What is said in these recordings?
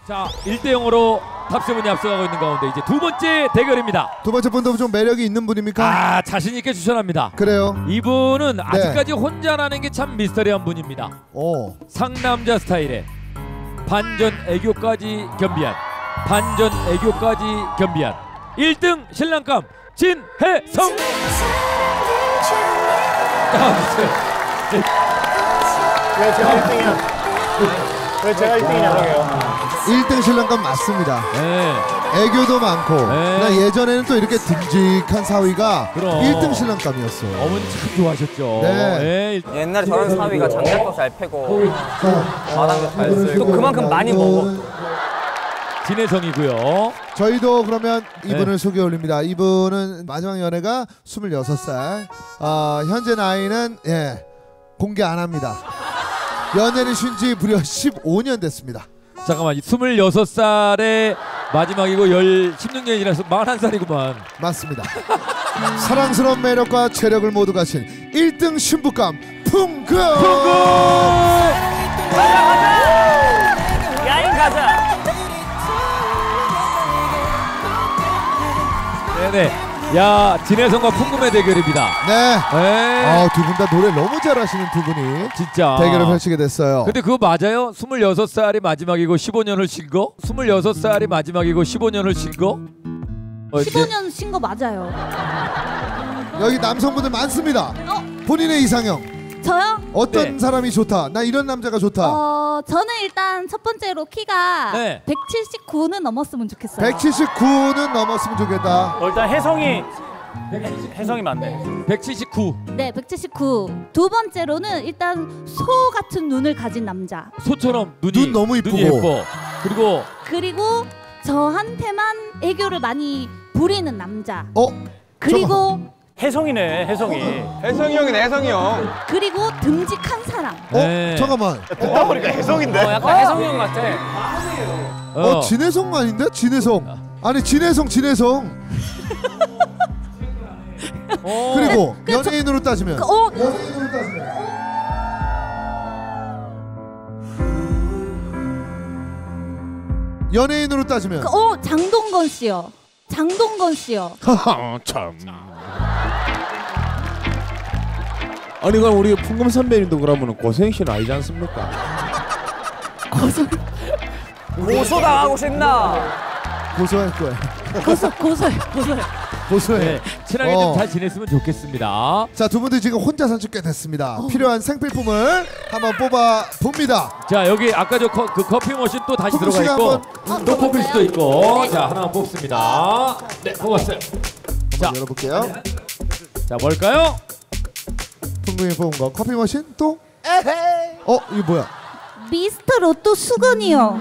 자, 1대0으로 탑세븐이 앞서가고 있는 가운데 이제 두 번째 대결입니다. 두 번째 분도 좀 매력이 있는 분입니까? 아, 자신 있게 추천합니다. 그래요. 이분은 아직까지 혼자라는 게 참 미스터리한 분입니다. 상남자 스타일의 반전 애교까지 겸비한 1등 신랑감 진혜성. 왜 제가 1등이야? 왜 제가 1등이냐고요? 1등 신랑감 맞습니다. 네. 애교도 많고. 네. 나 예전에는 또 이렇게 듬직한 사위가 그럼. 1등 신랑감이었어요. 어머니 참 좋아하셨죠. 네. 옛날에 저런 사위가 장작도 잘 패고 마당도 잘 쓸고 또 그만큼 많이 먹어. 진혜성이고요. 저희도 그러면 이분을 소개 올립니다. 이분은 마지막 연애가 26살. 현재 나이는 공개 안 합니다. 연애를 쉰 지 무려 15년 됐습니다. 잠깐만, 26살의 마지막이고 16년이라서 41살이구만. 맞습니다. 사랑스러운 매력과 체력을 모두 가진 1등 신부감 풍금. 가자! 야인 가자! 네네. 야, 진혜성과 풍금의 대결입니다. 네. 네. 두 분 다 노래 너무 잘하시는 두 분이 진짜 대결을 펼치게 됐어요. 근데 그거 맞아요? 26살이 마지막이고 15년을 쉰 거? 26살이 마지막이고 15년을 쉰 거? 15년 쉰 거 맞아요. 여기 남성분들 많습니다. 본인의 이상형. 저요? 어떤 사람이 좋다. 나 이런 남자가 좋다. 저는 일단 첫 번째로 키가 179는 넘었으면 좋겠어요. 179는 넘었으면 좋겠다. 일단 혜성이 맞네. 179. 네, 179. 두 번째로는 일단 소 같은 눈을 가진 남자. 소처럼 눈 너무 이쁘고. 눈이 예뻐. 그리고 저한테만 애교를 많이 부리는 남자. 그리고 혜성이네, 혜성이. 혜성이 형이네, 혜성이 형. 그리고 듬직한 사람. 잠깐만. 듣다 보니까 혜성인데. 약간 혜성이 형 같아. 진혜성 아닌데? 진혜성. 아니 진혜성. 그리고 연예인으로 따지면. 연예인으로 따지면. 장동건 씨요. 참. 아니 그럼 우리 풍금 선배님도 그러면 고소영 씨는 아니지 않습니까? 고소당하고 싶나? 고소할 거야. 고소해. 네, 친하게 좀 잘 지냈으면 좋겠습니다. 자, 두 분들 지금 혼자 산책 꽤 됐습니다. 필요한 생필품을 한번 뽑아 봅니다. 자, 여기 아까 저 그 커피 머신 또 다시 들어가 있고 또 뽑힐 수도 있고. 자, 하나 뽑습니다. 네, 뽑았어요. 자, 열어볼게요. 자, 뭘까요? 풍금이 뽑은 거 커피 머신 또? 이거 뭐야? 미스터 로또 수건이요.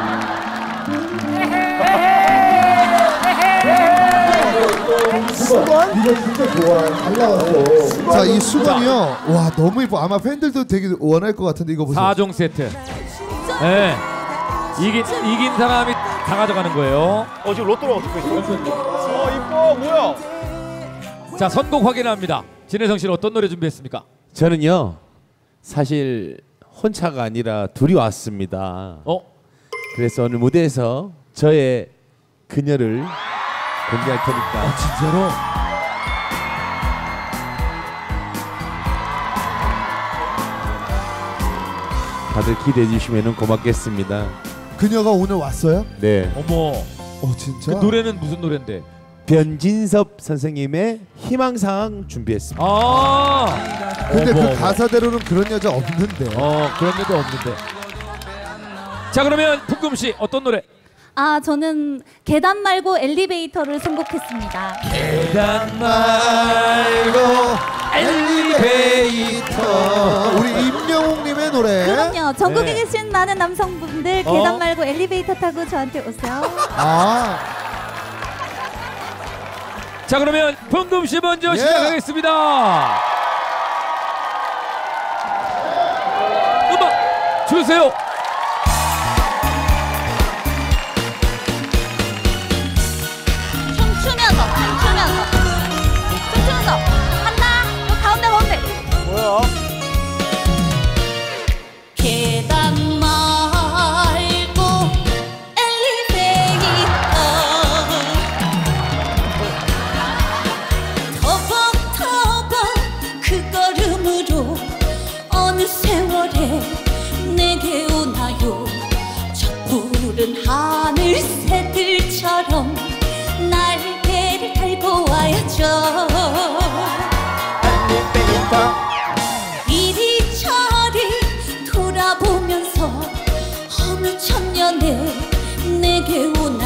수건? 이거 진짜 좋아. 잘 나왔어. 자, 이 수건이요. 와, 너무 이뻐. 아마 팬들도 되게 원할 것 같은데 이거 보세요. 4종 세트. 네. 이긴 사람이 다 가져가는 거예요. 지금 로또로 어떻게 있어? 이뻐, 뭐야? 자, 선곡 확인합니다. 진혜성 씨는 어떤 노래 준비했습니까? 저는요 사실 혼자가 아니라 둘이 왔습니다. 그래서 오늘 무대에서 저의 그녀를 공개할 테니까. 진짜로? 다들 기대해 주시면 고맙겠습니다. 그녀가 오늘 왔어요? 네. 어머. 진짜? 그 노래는 무슨 노래인데? 변진섭 선생님의 희망사항 준비했습니다. 근데 그 가사대로는 그런 여자 없는데. 그런 여자 없는데. 자, 그러면 풍금 씨 어떤 노래? 저는 계단 말고 엘리베이터를 선곡했습니다. 계단 말고 엘리베이터. 우리 임영웅님의 노래. 그럼요. 전국에 계신 많은 남성분들 계단 말고 엘리베이터 타고 저한테 오세요. 자, 그러면 풍금 씨 먼저 시작하겠습니다. 음악 주세요. 춤추면서 한다. 가운데. 뭐야? 계단 말고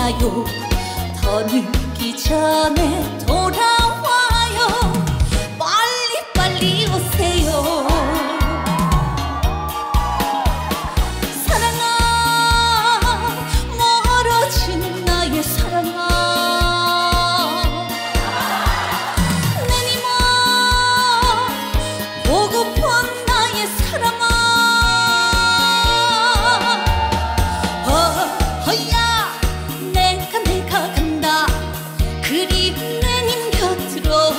오나요? 더 늦기 전에 돌아와요. 빨리빨리 오세요. 사랑아, 멀어진 나의 사랑아, 내니만 보고픈 나의 사랑아. 허야 내가 간다. 그리 내님 곁으로.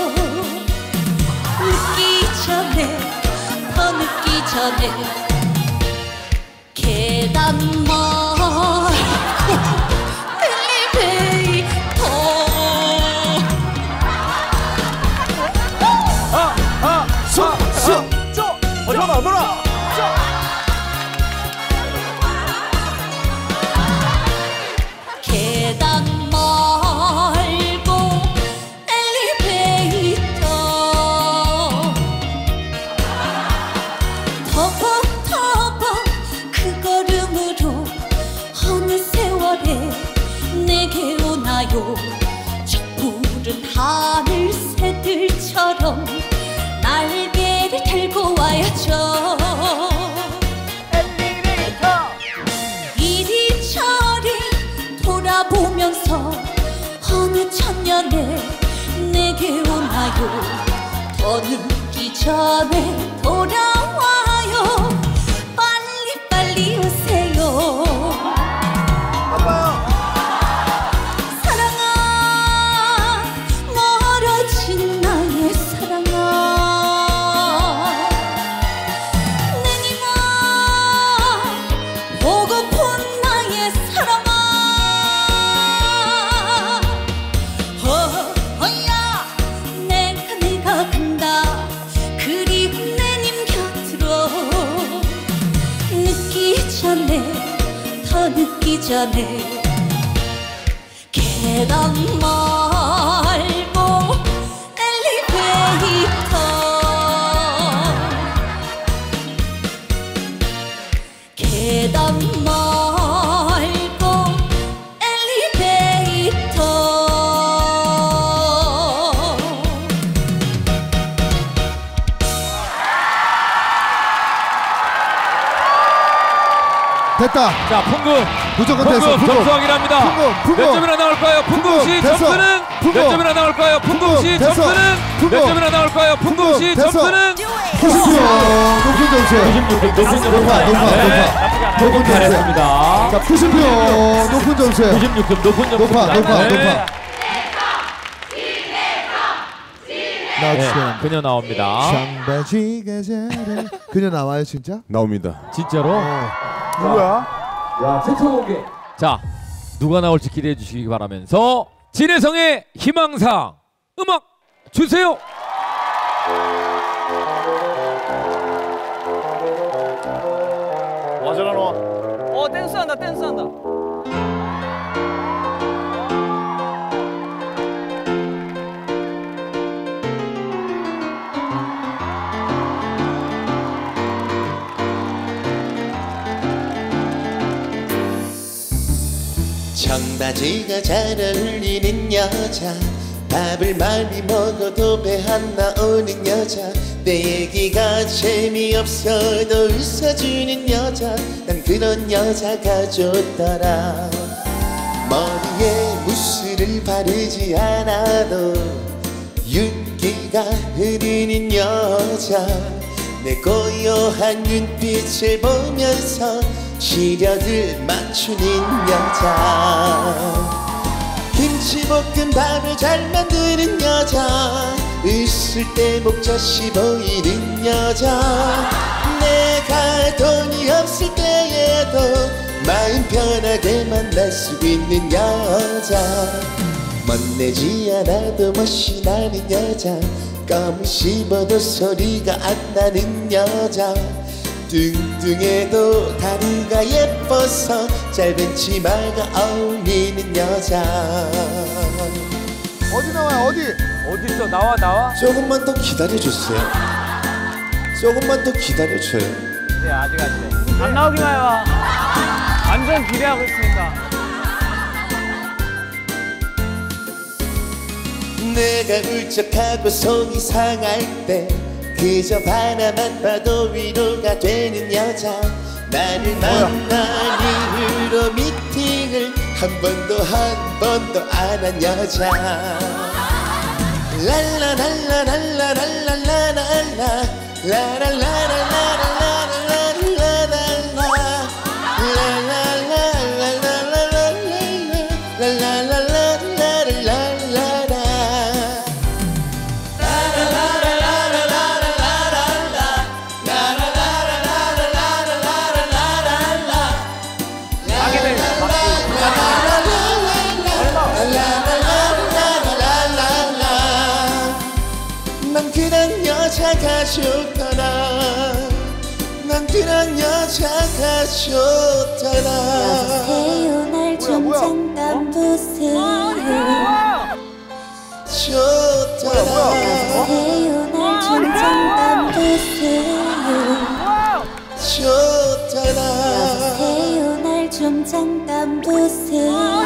늦기 전에, 더 늦기 전에 계단 말고 엘리베이터. 전화 전화. 계단 말고 엘리베이터. 터벅터벅 그 걸음으로 어느 세월에 내게 오나요? 촛불은 하늘 새들처럼 날개를 달고 와야죠. 이리저리 돌아보면서 어느 천년에 내게 오나요? 더 늦기 전에 돌아와요. 빨리빨리 오세요. 사랑아, 멀어진 나의 사랑아, 내니만 보고픈 나의 사랑아. 허야 내가 간다. 그리 내님 곁으로. 늦기 전에, 더 늦기 전에 계단 말고 엘리베이터. 계단 말고 엘리베이터. 됐다. 자, 풍금. 무조건 됐어. 풍금 점수하기랍니다. 풍금. 몇 점이나 나올까요? 풍금 씨 됐어. 점수는 풍금. 몇 점이나 나올까요? 풍금 씨 됐어. 점수는 풍금. 몇 점이나 나올까요? 풍금 씨 됐어. 점수는 90점. 높은 점수. 높은 높아. 높은 점수. 잘했습니다. 자, 90점. 높은 점수. 96점 높은 점수. 높아. 나 네, 지금 그녀 나옵니다. 청바지가 자라. 그녀 나와요 진짜? 나옵니다. 진짜로? 누구야? 자, 누가 나올지 기대해 주시기 바라면서 진혜성의 희망사항 음악 주세요. 와 전화 너. 댄스한다 댄스한다. 청바지가 잘 어울리는 여자, 밥을 많이 먹어도 배 안 나오는 여자, 내 얘기가 재미없어도 웃어주는 여자, 난 그런 여자가 좋더라. 머리에 무스를 바르지 않아도 윤기가 흐르는 여자, 내 고요한 눈빛을 보면서 시력을 맞추는 여자, 김치볶음밥을 잘 만드는 여자, 웃을 때 목젖이 보이는 여자, 내가 돈이 없을 때에도 마음 편하게 만날 수 있는 여자, 멋내지 않아도 멋이 나는 여자, 껌 씹어도 소리가 안 나는 여자, 뚱뚱해도 다리가 예뻐서 짧은 치마가 어울리는 여자. 어디 나와요? 어디? 어딨어? 나와. 조금만 더 기다려주세요. 조금만 더 기다려줘요. 네, 아직 안 돼. 안 나오기만 해봐. 완전 기대하고 있으니까. 내가 울적하고 속이 상할 때 그저 바라만 봐도 위로가 되는 여자. 나를 만난 이후로 미팅을 한 번도 안 한 여자. 랄라랄라랄라랄라랄라 난 그런 여자가 좋더라. 난 그런 여자가 좋더라. 여보세요 날 좀 잠깐 보세요. 좋더라. 여보세요 날 좀 잠깐 보세요. 좋더라. 여보세요 날 좀 잠깐 보세요.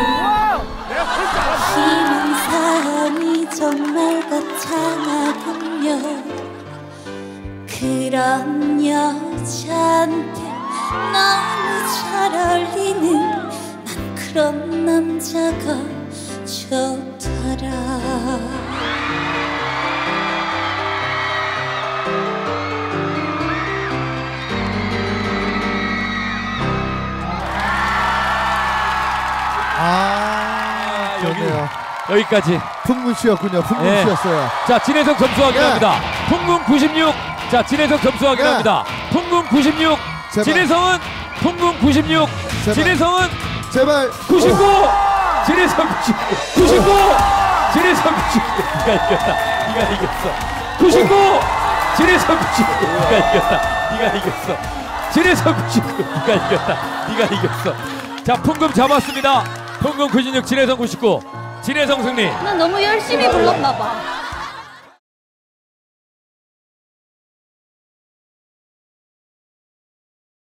희망사항이 정말 거창하군요. 그런 여자한테 너무 잘 어울리는 난 그런 남자가 좋더라. 좋네요. 여기까지. 풍문 씨였군요. 풍문 네. 씨였어요. 자, 진혜성 점수 확인합니다. 네. 풍문 96. 자, 진혜성 점수 확인합니다. 풍문 96. 제발. 진혜성은 풍문 96. 제발. 진혜성은 제발. 99. 진혜성 99. 99. 진혜성 99. 네가 이겼다. 네가 이겼어. 99. 진혜성 99. 네가 이겼다. 네가 이겼어. 진혜성 99. 네가 이겼다. 네가 이겼어. 자, 풍금 잡았습니다. 풍금 96. 진혜성 99. 진혜성 승리. 난 너무 열심히 불렀나 봐.